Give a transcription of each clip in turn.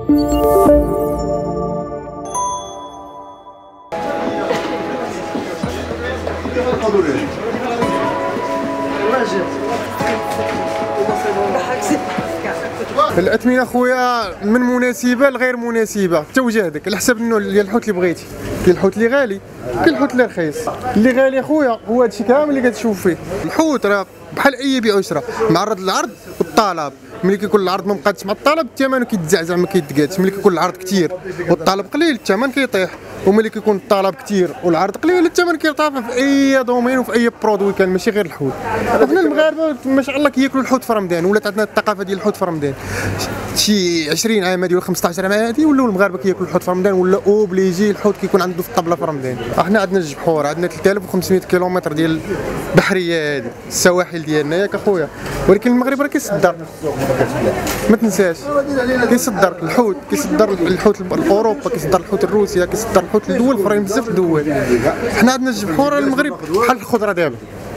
الأثمنة خويا من مناسبة لغير مناسبة، انت وجهدك على حسب النوع ديال الحوت اللي بغيتي. كاين الحوت اللي غالي، كاين الحوت اللي رخيص. اللي غالي خويا هو هادشي كامل اللي كتشوف فيه. الحوت راه بحال أي بيع وشراء، معرض للعرض والطلب. ملي كيكون العرض ما مقادش مع الطلب الثمن كيتزعزع ما كيتقادش. ملي كيكون العرض كثير والطلب قليل الثمن كيطيح، وملي كيكون الطلب كثير والعرض قليل الثمن كيرتفع في اي دومين وفي اي برودوي كان، ماشي غير الحوت. وحنا المغاربه ما شاء الله كياكلوا الحوت في رمضان، ولات عندنا الثقافه ديال الحوت في رمضان. شي 20 عام هادي ولا 15 عام هادي ولاو المغاربه كياكلوا الحوت في رمضان، ولا اوبليجي الحوت كيكون عنده في الطبله في رمضان. حنا عندنا جوج بحور، عندنا 3500 كيلومتر ديال البحريه هادي السواحل ديالنا ياك اخويا، ولكن المغرب راه كيصدر، ما تنساش كيصدر الحوت، كيصدر الحوت لاوروبا، كيصدر الحوت لروسيا، كيصدر الحوت لدول اخرين بزاف الدول. حنا عندنا جوج بحور، المغرب بحال الخضره دابا.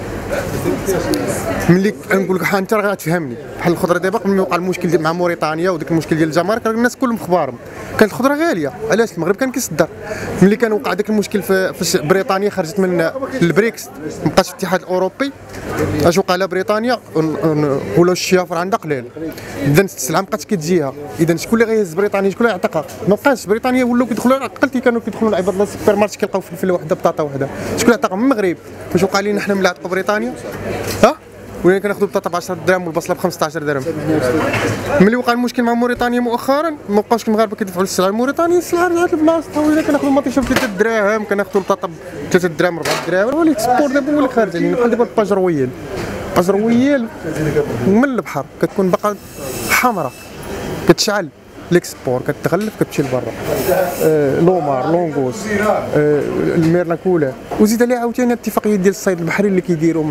ملي نقول لك انت راه غتفهمني، بحال الخضره دابا قبل ما يوقع المشكل مع موريتانيا وداك المشكل ديال الجمارك الناس كلهم مخبارهم، كانت الخضره غاليه. علاش؟ المغرب كان كيصدر. ملي كان وقع داك المشكل في بريطانيا خرجت من البريكس، ما بقاش في الاتحاد الاوروبي، اش وقع على بريطانيا؟ ولاو الشيافر عندها قليل، اذا السلعه ما بقاتش كتجيها. اذا شكون اللي غيهز بريطانيا؟ شكون اللي يعتقها؟ ما بقاش. بريطانيا ولاو كيدخلوا، قلتي كانوا كيدخلوا لعباد السوبر مارشي كيلقاو فلفله وحده بطاطا وحده، شكون اللي عتقها؟ من المغرب. واش وقع لينا حنا من عتقوا بريطانيا؟ ها؟ ولينا كناخذوا البطاطا ب 10 دراهم والبصله ب 15 درهم. ملي وقع المشكل مع موريتانيا مؤخرا ما بقاوش المغاربه كيدفعوا السلعه لموريتانيا، السلعه رجعت لبلاصتها. ولينا كناخذوا المطيشه ب 3 دراهم، كناخذوا البطاطا ب 3 دراهم 4 دراهم. ولي الاكسبور دابا هو اللي خارج علينا، بحال دابا الباجرويال. الباجرويال من البحر كتكون باقا حمراء كتشعل، ليكسبور كتغلف كتمشي لبرا. لومار، لونغوس، الميرناكولا، وزيد عليها عاوتاني الاتفاقيات ديال الصيد البحري اللي كيديروا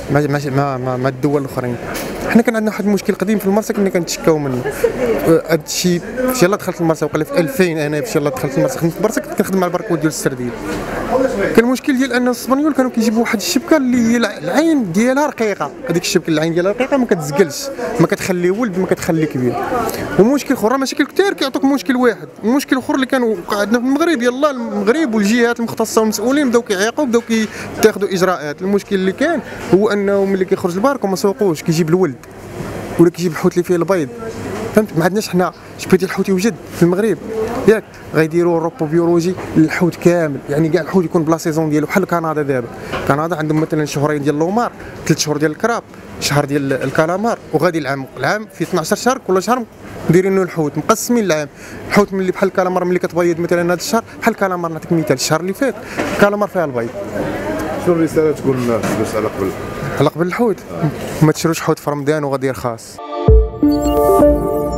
مع الدول الاخرين. حنا كان عندنا واحد المشكل قديم في المرسى كنا كنتشكاو منه. هذا الشيء فاش يلاه دخلت المرسى وقال لي في 2000 انا فاش يلاه دخلت المرسى خدمت في المرسى كنت كنخدم مع البركوت ديال السرديل. كان المشكل ديال ان الاسبانيول كانوا كيجيبوا واحد الشبكه اللي العين ديالها رقيقه، هذيك الشبكه العين ديالها رقيقه ما كتزقلش، ما كتخلي ولد، ما كتخلي كبير. ومشكل اخر مشاكل كثير كيعطوك مشكل واحد. المشكل الاخر اللي كان وقع عندنا في المغرب، يلاه المغرب والجهات المختصه والمسؤولين بداو كيعيقوا، بداو كيتاخذوا اجراءات. المشكل اللي كان هو انه ملي كيخرج البارك وما سوقوش كيجيب الولد ولا كيجيب الحوت اللي فيه البيض، فهمت؟ ما عندناش حنا شبيه ديال الحوت يوجد في المغرب ياك، غيديروا روبو بيولوجي للحوت كامل، يعني كاع الحوت يكون بلا سيزون ديالو. بحال كندا دابا، كندا عندهم مثلا شهرين ديال اللومار، 3 شهور ديال الكراب، شهر ديال الكالامار، وغادي العام في 12 شهر كل شهر مديرين الحوت مقسمين العام. الحوت ملي بحال الكالامار ملي كتبيض مثلا هذا الشهر، بحال الكالامار نعطيك مثال الشهر اللي فات الكالامار فيها البيض. شنو الرساله تقول للناس باش على قبل الحوت؟ ما تشروش حوت في رمضان وغادي يرخص.